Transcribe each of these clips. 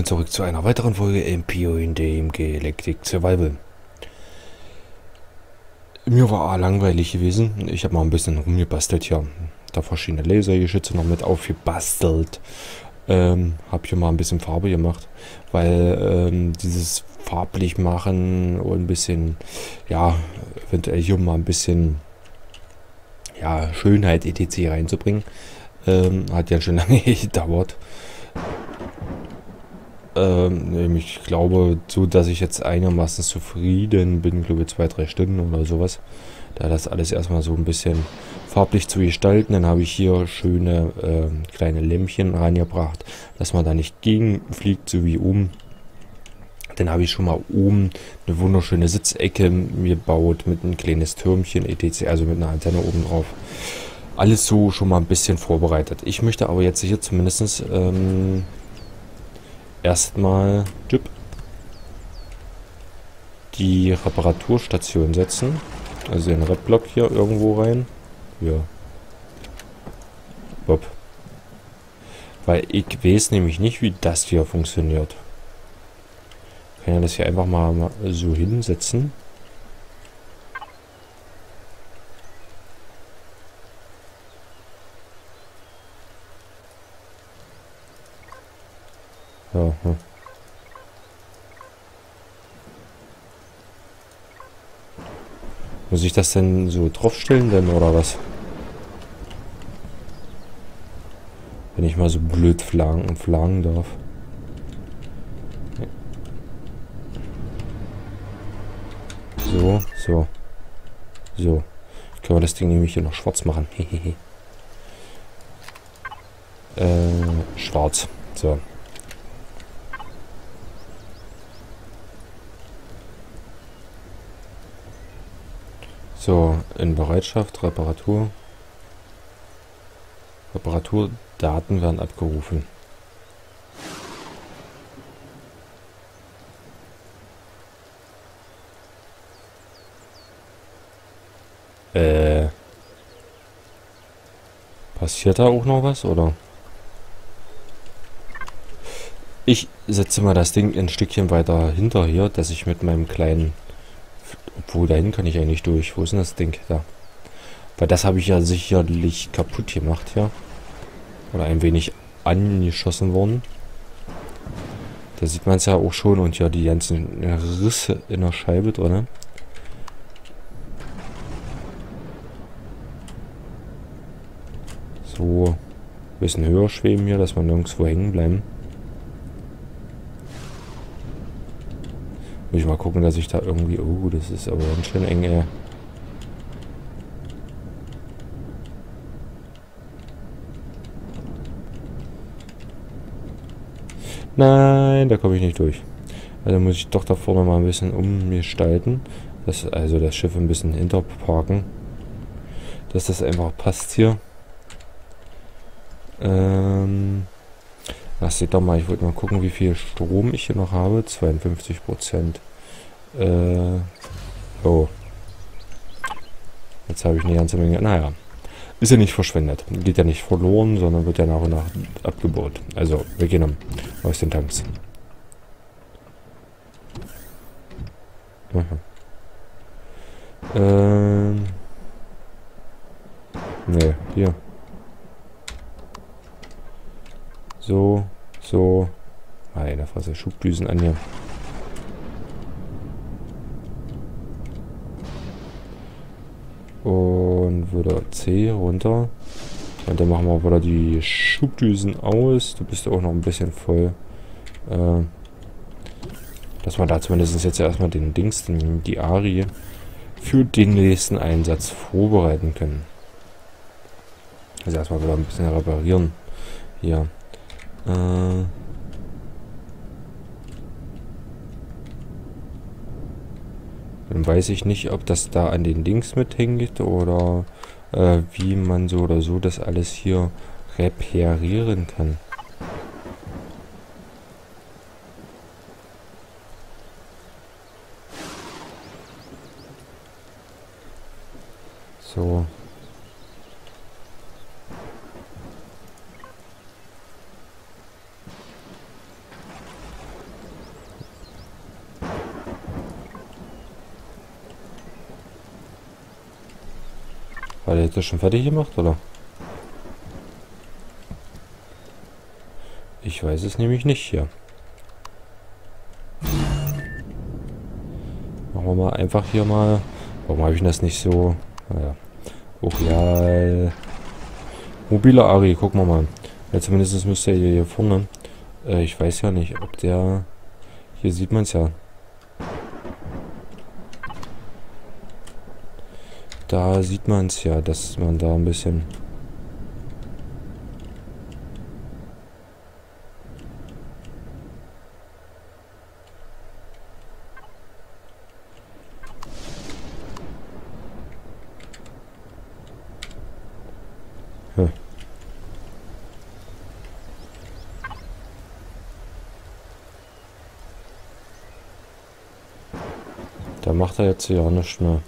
zurück zu einer weiteren Folge MPO in dem Galactic Survival. Mir war langweilig gewesen. Ich habe mal ein bisschen rumgebastelt hier. Da verschiedene Lasergeschütze noch mit aufgebastelt. Habe hier mal ein bisschen Farbe gemacht, weil dieses farblich machen und ein bisschen, ja, eventuell hier mal ein bisschen, ja, Schönheit etc. reinzubringen, hat ja schon lange gedauert. Ich glaube, so dass ich jetzt einigermaßen zufrieden bin, glaube ich 2-3 Stunden oder sowas. Da das alles erstmal so ein bisschen farblich zu gestalten, dann habe ich hier schöne kleine Lämpchen reingebracht, dass man da nicht gegenfliegt, so wie oben. Dann habe ich schon mal oben eine wunderschöne Sitzecke gebaut mit ein kleines Türmchen etc., also mit einer Antenne oben drauf. Alles so schon mal ein bisschen vorbereitet. Ich möchte aber jetzt hier zumindest erstmal die Reparaturstation setzen. Also den Rep-Block hier irgendwo rein. Ja. Bob. Weil ich weiß nämlich nicht, wie das hier funktioniert. Ich kann ja das hier einfach mal so hinsetzen. Ja, hm. Muss ich das denn so draufstellen denn oder was? Wenn ich mal so blöd flagen darf. So, so. So. Können wir das Ding nämlich hier noch schwarz machen. Hehehe. Schwarz. So. So, in Bereitschaft, Reparatur. Reparaturdaten werden abgerufen. Passiert da auch noch was, oder? Ich setze mal das Ding ein Stückchen weiter hinter hier, dass ich mit meinem kleinen... Obwohl, dahin kann ich eigentlich durch. Wo ist denn das Ding? Da. Weil das habe ich ja sicherlich kaputt gemacht, ja. Oder ein wenig angeschossen worden. Da sieht man es ja auch schon. Und ja, die ganzen Risse in der Scheibe drin. So. Ein bisschen höher schweben hier, dass wir nirgendwo hängen bleiben. Muss ich mal gucken, dass ich da irgendwie... Oh, das ist aber ganz schön eng, ey. Nein, da komme ich nicht durch. Also muss ich doch da vorne mal ein bisschen umgestalten. Also das Schiff ein bisschen hinterparken. Dass das einfach passt hier. Das seht doch mal, ich wollte mal gucken, wie viel Strom ich hier noch habe. 52%. Oh. Jetzt habe ich eine ganze Menge. Naja. Ist ja nicht verschwendet. Geht ja nicht verloren, sondern wird ja nach und nach abgebaut. Also weggenommen aus den Tanks. Ne, hier. So, so. Meine Fresse, Schubdüsen an hier. Und wieder C runter. Und dann machen wir wieder die Schubdüsen aus. Du bist auch noch ein bisschen voll. Dass wir da zumindest jetzt erstmal den Dings, die Arie, für den nächsten Einsatz vorbereiten können. Also erstmal wieder ein bisschen reparieren. Hier. Dann weiß ich nicht, ob das da an den Dings mithängt oder wie man so oder so das alles hier reparieren kann. So. War der jetzt schon fertig gemacht, oder? Ich weiß es nämlich nicht hier. Machen wir mal einfach hier mal... Warum habe ich das nicht so... Naja. Orial... Mobiler Ari, gucken wir mal. Ja, zumindest müsste er hier vorne... ich weiß ja nicht, ob der... Hier sieht man es ja. Da sieht man es ja, dass man da ein bisschen... Hm. Da macht er jetzt ja nichts mehr.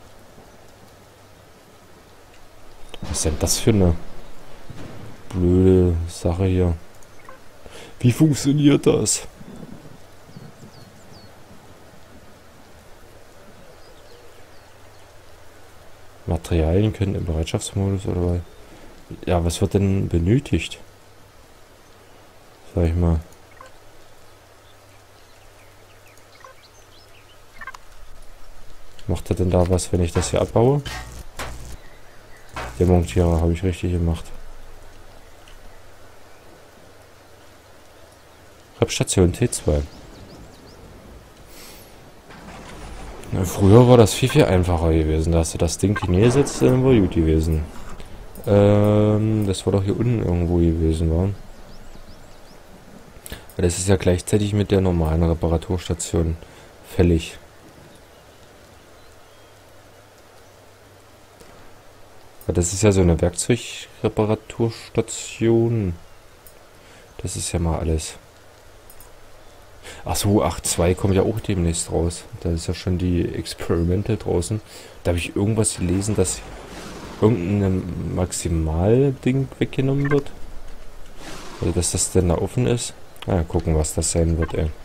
Was ist denn das für eine blöde Sache hier? Wie funktioniert das? Materialien können im Bereitschaftsmodus oder... Ja, was wird denn benötigt? Sag ich mal. Macht er denn da was, wenn ich das hier abbaue? Demontiere habe ich richtig gemacht. Repstation T2. Na, früher war das viel einfacher gewesen. Da hast du das Ding hingesetzt, dann war gut gewesen. Das war doch hier unten irgendwo gewesen, war. Das ist ja gleichzeitig mit der normalen Reparaturstation fällig. Das ist ja so eine Werkzeugreparaturstation. Das ist ja mal alles. Achso, 8.2 kommt ja auch demnächst raus. Da ist ja schon die Experimente draußen. Da habe ich irgendwas gelesen, dass irgendein Maximalding weggenommen wird. Also, dass das denn da offen ist. Na, gucken, was das sein wird, ey.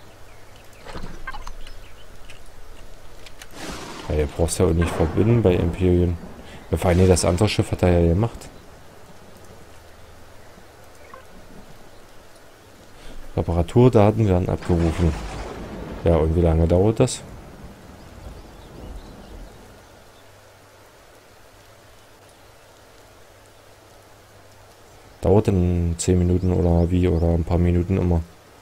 Ja, ihr braucht es ja auch nicht verbinden bei Empyrean. Ja, vor allem das andere Schiff hat er ja gemacht. Reparaturdaten werden abgerufen. Ja, und wie lange dauert das? Dauert denn 10 Minuten oder wie? Oder ein paar Minuten immer?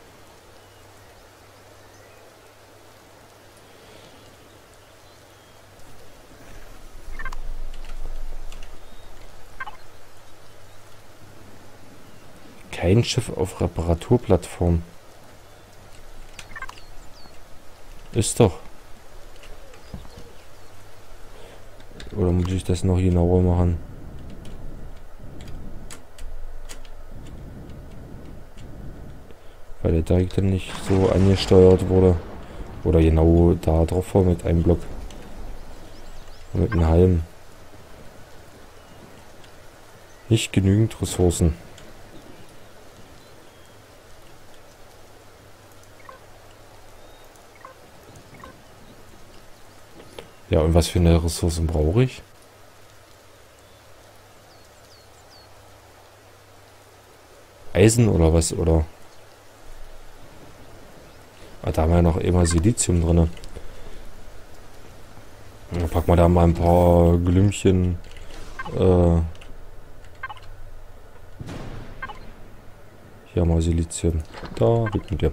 Kein Schiff auf Reparaturplattform. Ist doch. Oder muss ich das noch genauer machen? Weil der direkt dann nicht so angesteuert wurde. Oder genau da drauf war mit einem Block. Mit einem Halm. Nicht genügend Ressourcen. Ja, und was für eine Ressourcen brauche ich? Eisen oder was? Oder? Ah, da haben wir ja noch immer Silizium drin. Dann packen wir da mal ein paar Glümmchen. Hier haben wir Silizium. Da, weg mit dir.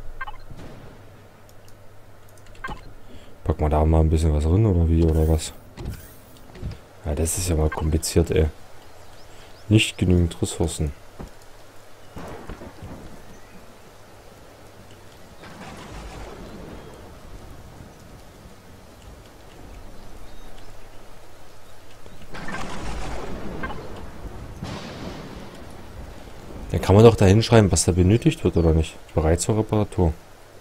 Packen wir da mal ein bisschen was drin oder wie oder was? Ja, das ist ja mal kompliziert, ey. Nicht genügend Ressourcen. Dann kann man doch da hinschreiben, was da benötigt wird oder nicht. Bereit zur Reparatur.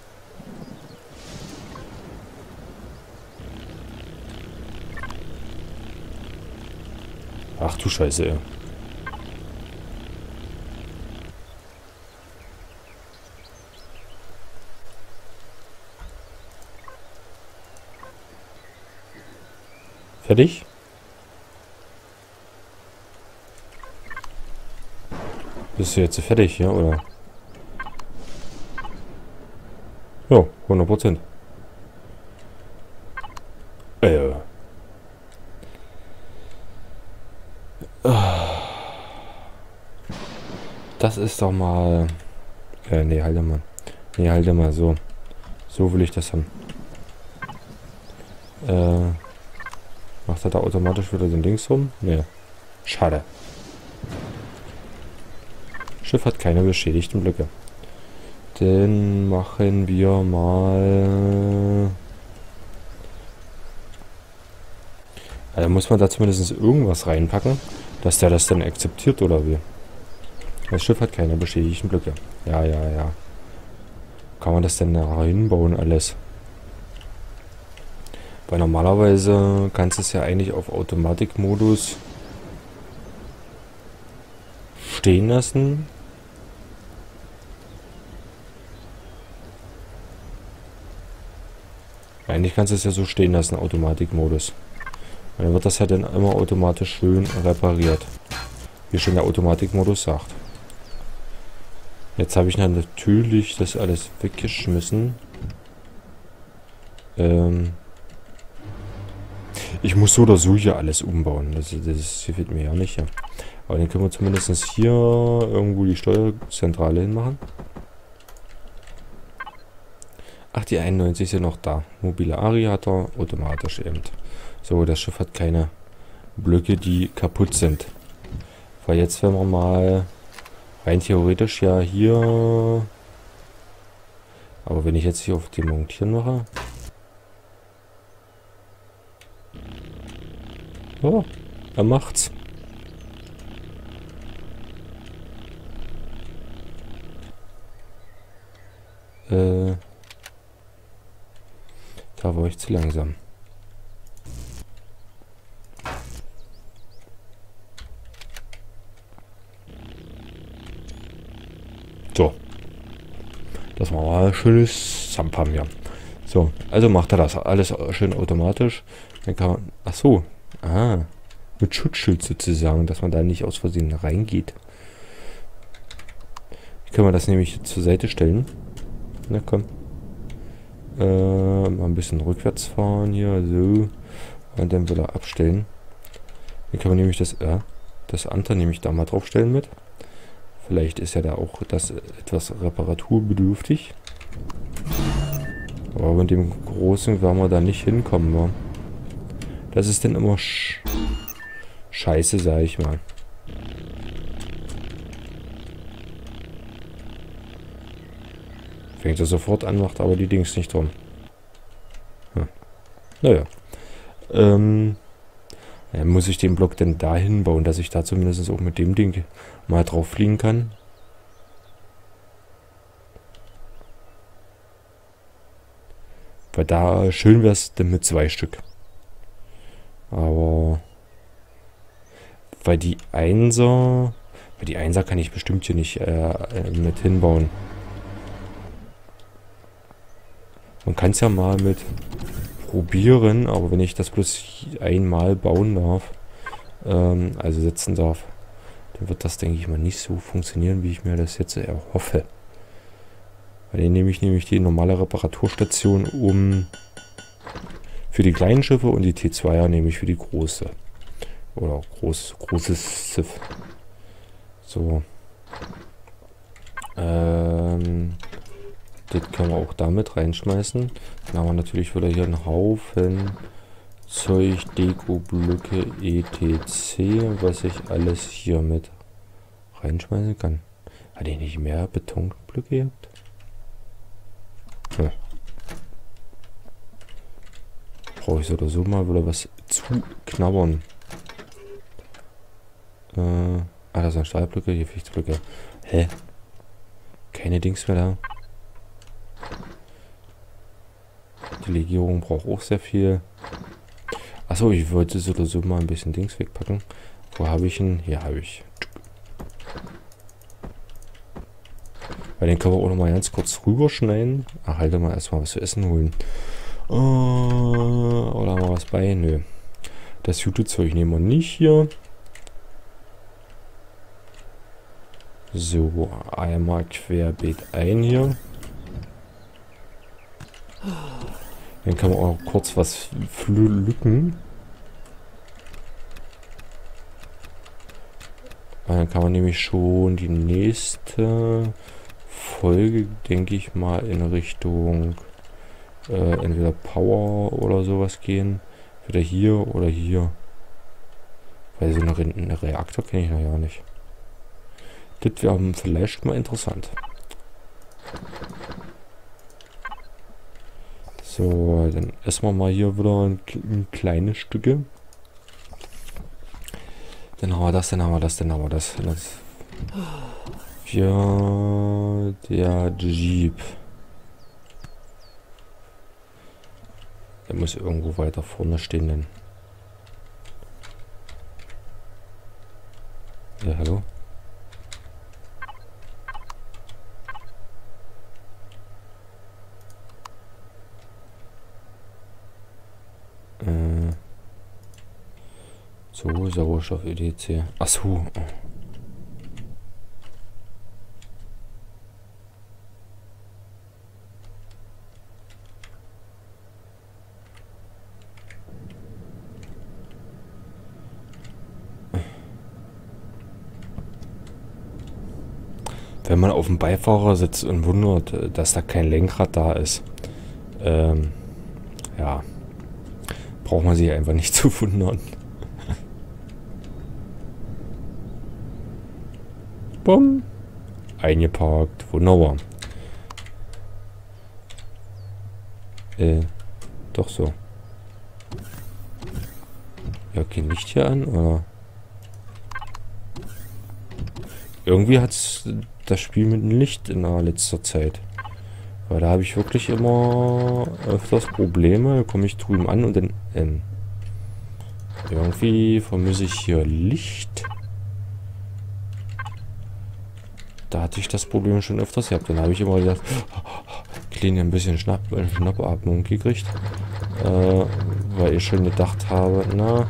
Ach du Scheiße, ey. Fertig? Bist du jetzt fertig, ja, oder? Ja, 100%. Äh. Das ist doch mal... nee, halte mal. Nee, halte mal, so. So will ich das haben. Macht er da automatisch wieder den Dings rum? Nee. Schade. Schiff hat keine beschädigten Blöcke. Dann machen wir mal... Da muss man da zumindest irgendwas reinpacken, dass der das dann akzeptiert oder wie. Das Schiff hat keine beschädigten Blöcke. Ja, ja, ja. Kann man das denn da hinbauen alles? Weil normalerweise kannst du es ja eigentlich auf Automatikmodus stehen lassen. Eigentlich kannst du es ja so stehen lassen, Automatikmodus. Und dann wird das ja dann immer automatisch schön repariert. Wie schon der Automatikmodus sagt. Jetzt habe ich dann natürlich das alles weggeschmissen. Ich muss so oder so hier alles umbauen. Das fehlt mir ja nicht. Ja. Aber dann können wir zumindest hier irgendwo die Steuerzentrale hinmachen. Ach, die 91 sind noch da. Mobile Ari hat er automatisch eben. So, das Schiff hat keine Blöcke, die kaputt sind. Weil jetzt, wenn wir mal rein theoretisch ja hier... Aber wenn ich jetzt hier auf Demontieren mache... Oh, er macht's. Da war ich zu langsam. So. Das war mal ein schönes Sampam hier. So, also macht er das alles schön automatisch. Dann kann man... Ach so. Ah. Mit Schutzschild sozusagen, dass man da nicht aus Versehen reingeht. Können wir das nämlich zur Seite stellen. Na komm. Mal ein bisschen rückwärts fahren hier. So. Und dann wieder abstellen. Dann können wir nämlich das andere nämlich da mal draufstellen mit. Vielleicht ist ja da auch das etwas reparaturbedürftig. Aber mit dem Großen werden wir da nicht hinkommen. Ne? Das ist dann immer scheiße, sag ich mal. Fängt er sofort an, macht aber die Dings nicht drum. Hm. Naja. Ja, muss ich den Block denn dahin bauen, dass ich da zumindest auch mit dem Ding mal drauf fliegen kann? Weil da schön wäre es denn mit 2 Stück. Aber weil die Einser kann ich bestimmt hier nicht mit hinbauen. Man kann es ja mal mit probieren, aber wenn ich das bloß einmal bauen darf, also setzen darf, dann wird das, denke ich mal, nicht so funktionieren, wie ich mir das jetzt erhoffe. Weil dann nehme ich nämlich die normale Reparaturstation um für die kleinen Schiffe und die T2er nehme ich für die große. Oder großes Schiff. So. Das können wir auch damit reinschmeißen. Dann haben wir natürlich wieder hier einen Haufen Zeug, Deko-Blöcke, etc. Was ich alles hier mit reinschmeißen kann. Hat ich nicht mehr Betonblöcke gehabt? Ja. Brauche ich so oder so mal wieder was zu knabbern. Das sind Stahlblöcke, hier Fichtblöcke. Hä? Keine Dings mehr da. Die Legierung braucht auch sehr viel. Achso, ich wollte so oder so mal ein bisschen Dings wegpacken. Wo habe ich ihn? Hier habe ich. Weil den können wir auch noch mal ganz kurz rüberschneiden. Ach, halt mal erstmal was zu essen holen. Oder haben wir was bei? Nö. Das Jute-Zeug nehmen wir nicht hier. So, einmal querbeet ein hier. Dann kann man auch kurz was pflücken. Dann kann man nämlich schon die nächste Folge, denke ich mal, in Richtung entweder Power oder sowas gehen. Wieder hier oder hier. Weil so einen Reaktor kenne ich noch ja nicht. Das wäre vielleicht mal interessant. So, dann essen wir mal hier wieder ein kleines Stücke. Dann haben wir das, dann haben wir das, dann haben wir das. Ja, der Jeep. Der muss irgendwo weiter vorne stehen, denn. Ja, hallo? So, Sauerstoff EDC. Achso. Wenn man auf dem Beifahrer sitzt und wundert, dass da kein Lenkrad da ist, ja, braucht man sich einfach nicht zu wundern. Bumm. Eingeparkt. Wunderbar. Doch so. Ja, kein Licht hier an, oder? Irgendwie hat's das Spiel mit dem Licht in der letzter Zeit. Weil da habe ich wirklich immer öfters Probleme. Da komme ich drüben an und dann irgendwie vermisse ich hier Licht. Da hatte ich das Problem schon öfters gehabt. Dann habe ich immer gedacht, kleine ein bisschen Schnappatmung gekriegt. Weil ich schon gedacht habe, na,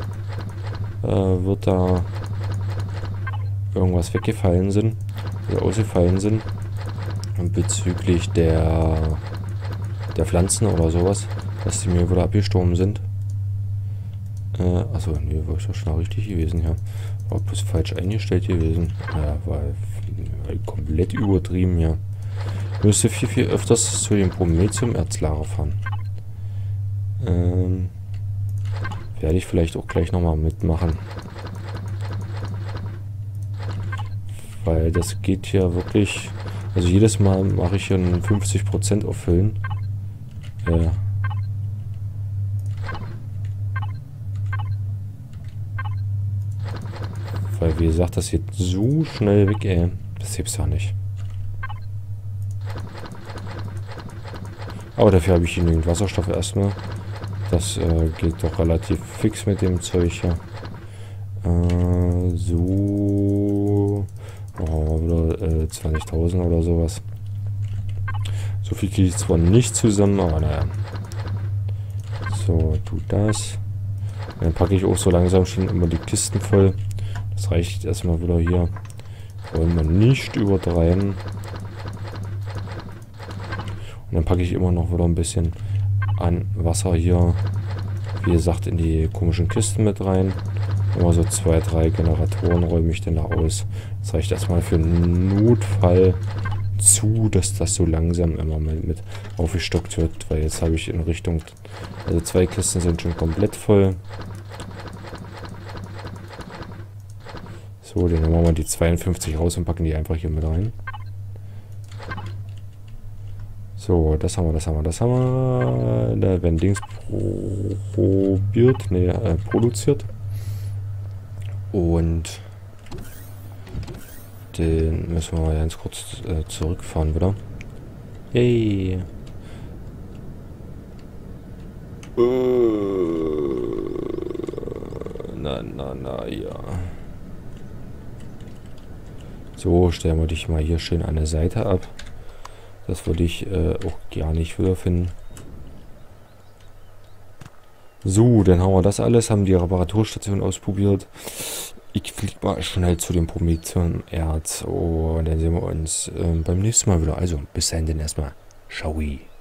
wird da irgendwas weggefallen sind, oder ausgefallen sind. Und bezüglich der Pflanzen oder sowas, dass die mir wieder abgestorben sind. Achso, nee, war ich doch schon richtig gewesen, ja. War bloß falsch eingestellt gewesen. Ja, war komplett übertrieben, ja. Müsste viel öfters zu dem Promethium-Erzlager fahren. Werde ich vielleicht auch gleich nochmal mitmachen. Weil das geht ja wirklich... Also jedes Mal mache ich hier einen 50% auffüllen. Weil wie gesagt, das geht so schnell weg, ey. Das gibt's ja nicht. Aber dafür habe ich genügend Wasserstoff erstmal. Das geht doch relativ fix mit dem Zeug hier. So... Oh, wieder 20.000 oder sowas. So viel kriege ich zwar nicht zusammen, aber naja. So, tut das. Dann packe ich auch so langsam schon immer die Kisten voll. Das reicht erstmal wieder hier. Wollen wir nicht übertreiben. Und dann packe ich immer noch wieder ein bisschen an Wasser hier, wie gesagt, in die komischen Kisten mit rein. Immer so 2, 3 Generatoren räume ich dann da aus. Das reicht erstmal für einen Notfall zu, dass das so langsam immer mit aufgestockt wird. Weil jetzt habe ich in Richtung... Also 2 Kisten sind schon komplett voll. So, dann machen wir die 52 raus und packen die einfach hier mit rein. So, das haben wir, das haben wir, das haben wir. Da werden Dings probiert, ne, produziert. Und den müssen wir mal ganz kurz zurückfahren wieder. Yay! Na, ja. So, stellen wir dich mal hier schön an der Seite ab. Das würde ich auch gar nicht wiederfinden. So, dann haben wir das alles, haben die Reparaturstation ausprobiert. ich fliege mal schnell zu dem Prometheum-Erz und dann sehen wir uns beim nächsten Mal wieder. Also, bis dahin denn erstmal. Ciao.